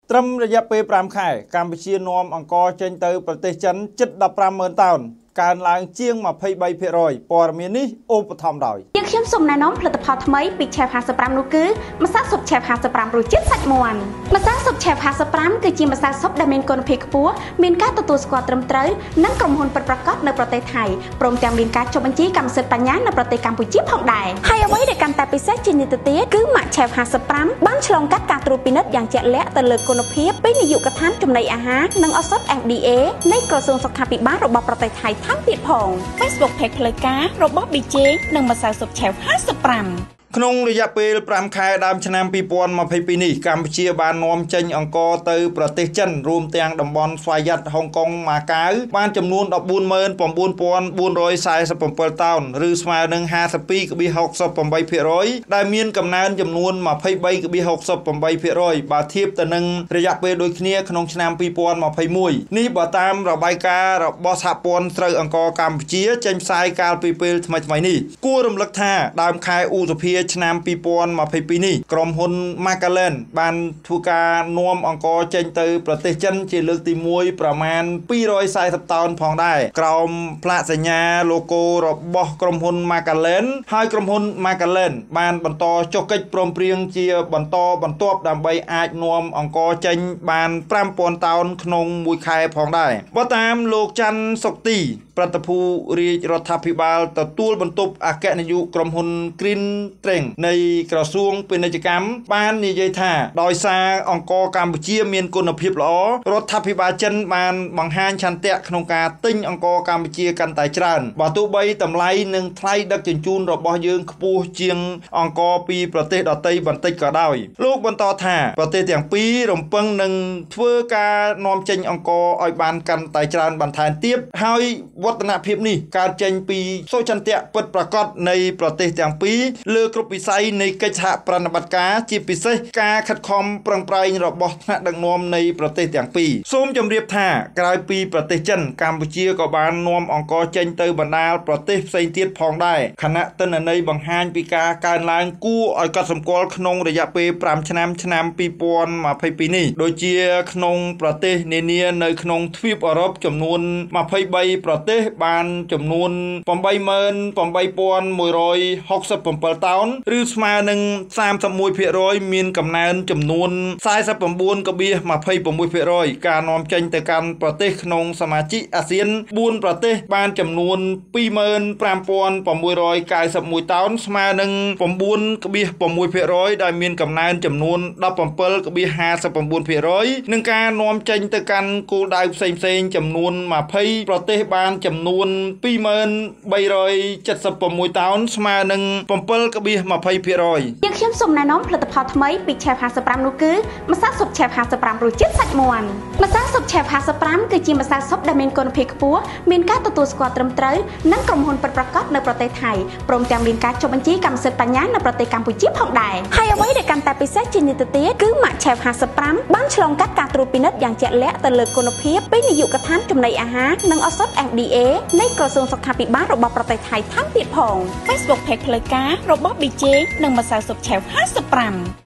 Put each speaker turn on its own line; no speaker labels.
ត្រឹមរយៈពេល5ខែកម្ពុជានាំអង្គចេញទៅប្រទេសចិនជិត 15,000 តោនកើនឡើងជាង 23% ព័ត៌មាននេះឧបត្ថម្ភដោយ
ខ្ញុំសូមណែនាំផលិតផលថ្មីពី Chef 55 នោះគឺម្សៅស៊ុប Chef 55 រសជាតិសាច់មាន់ម្សៅស៊ុប Chef 55គឺជាម្សៅស៊ុបដែលមានគុណភាពខ្ពស់មានការទទួលស្គាល់ត្រឹមត្រូវនិងក្រុមហ៊ុនពិតប្រាកដនៅប្រទេសថៃព្រមទាំងមានការចុះបញ្ជីកម្មសិទ្ធិបញ្ញានៅប្រទេសកម្ពុជាផងដែរហើយអ្វីដែលកាន់តែពិសេសជាងនេះទៅទៀតគឺម៉ាក Chef 55បានឆ្លងកាត់ការត្រួតពិនិត្យយ៉ាងជាក់លាក់ទៅលើគុណភាពពីនាយកដ្ឋានចំណីអាហារនិងឱសថ FDA នៃក្រសួងសុខាភិបាលរបស់ប្រទេសថៃថែមទៀតផង Facebook Page ផ្លូវការរបស់ BJ និងម្សៅស៊ុប Chef 55
ក្នុងរយៈពេល5ខែដើមឆ្នាំ2022នេះកម្ពុជាបាននាំចេញអង្ករទៅប្រទេសចិនរួមទាំងតំបន់ស្វយ័តហុងកុងម៉ាកាវបានចំនួន 149,447 តោនឬស្មើនឹង 52.68% ដែលមានកំណើនចំនួន 23.68% បើធៀបទៅនឹងរយៈពេលដូចគ្នាក្នុងឆ្នាំ2021នេះបើតាមរបាយការណ៍របស់សហព័ន្ធស្រូវអង្ករកម្ពុជាចេញផ្សាយកាលពីពេលថ្មីៗនេះគួររំលឹកថាដើមខែឧសភាឆ្នាំ2022នេះក្រុមហ៊ុន Macallan បានធ្វើការនាំអង្ករចេញទៅប្រទេសចិនជាលើកទី1ប្រមាណ240តោនផងដែរក្រោមផ្លាកសញ្ញា logo របស់ក្រុមហ៊ុន Macallan ហើយក្រុមហ៊ុន Macallan បានបន្តចុះកិច្ចព្រមព្រៀងជាបន្តបន្ទាប់ដើម្បីអាចនាំអង្ករចេញបាន 5,000 តោនក្នុងមួយខែផងដែរបើតាមលោកច័ន្ទសុកទីប្រតិភូរាជរដ្ឋាភិបាលទទួលបន្ទុកអគ្គនាយកក្រុមហ៊ុន Green Trend នៃក្រសួងពាណិជ្ជកម្មបាននិយាយថាដោយសារអង្ករកម្ពុជាមានគុណភាពល្អរដ្ឋាភិបាលចិនបានបង្ហាញឆន្ទៈក្នុងការទិញអង្ករកម្ពុជាកាន់តែច្រើនបើទោះបីតម្លៃនិងថ្លៃដឹកជញ្ជូនរបស់យើងខ្ពស់ជាងអង្ករពីប្រទេសដទៃបន្តិចក៏ដោយលោកបន្តថាប្រទេសទាំងពីររំពឹងនឹងធ្វើការនាំចេញអង្ករឲ្យបានកាន់តែច្រើនបន្ថែមទៀតហើយវឌ្ឍនភាពនេះកើតចេញពីសុចន្ទៈពិតប្រាកដនៃប្រទេសទាំងពីរលើគ្រប់វិស័យនៃកិច្ចសហប្រតិបត្តិការជាពិសេសការខិតខំប្រឹងប្រែងរបស់ថ្នាក់ដឹកនាំនៃប្រទេសទាំងពីរសូមជម្រាបថាក្រៅពីប្រទេសចិនកម្ពុជាក៏បាននាំអង្ករចេញទៅបណ្ដាលប្រទេសផ្សេងទៀតផងដែរខណៈទិន្នន័យបង្ហាញពីការកើនឡើងគួរឲ្យកត់សម្គាល់ក្នុងរយៈពេល5ឆ្នាំ2022នេះដូចជាក្នុងប្រទេសនានានៅក្នុងទ្វីបអឺរ៉ុបចំនួន23ប្រទេសបានចំនួន 88,167 តោនឬស្មើនឹង 31% មានកំណើនចំនួន 49.26% ការនាំចេញទៅកាន់ប្រទេសក្នុងសមាជិកអាស៊ាន4ប្រទេសបានចំនួន 25,691 តោនស្មើនឹង 9.6% ដែលមានកំណើនចំនួន 17.59% និងការនាំចេញទៅកាន់គោលដៅផ្សេងៗចំនួន20ប្រទេសបានចំនួន 2,376 តោនស្មើនឹង 7.20%
ខ្ញុំសូមណែនាំផលិតផលថ្មីពី Chef 55 នោះគឺម្សៅស៊ុប Chef 55 រសជាតិសាច់មាន់ម្សៅស៊ុប Chef 55គឺជាម្សៅស៊ុបដែលមានគុណភាពខ្ពស់មានការទទួលស្គាល់ត្រឹមត្រូវនិងក្រុមហ៊ុនពិតប្រាកដនៅប្រទេសថៃព្រមទាំងមានការចុះបញ្ជីកម្មសិទ្ធិបញ្ញានៅប្រទេសកម្ពុជាផងដែរហើយអ្វីដែលកាន់តែពិសេសជាងនេះទៅទៀតគឺម៉ាក Chef 55បានឆ្លងកាត់ការត្រួតពិនិត្យយ៉ាងជាក់លាក់ទៅលើគុណភាពពីនាយកដ្ឋានចំណីអាហារនិងឱសថ FDA នៃក្រសួងសុខាភិបាលរបស់ប្រទេសថៃថែមទៀតផង Facebook Page ផ្លូវការរបស់ BJ និងម្សៅស៊ុប Chef 55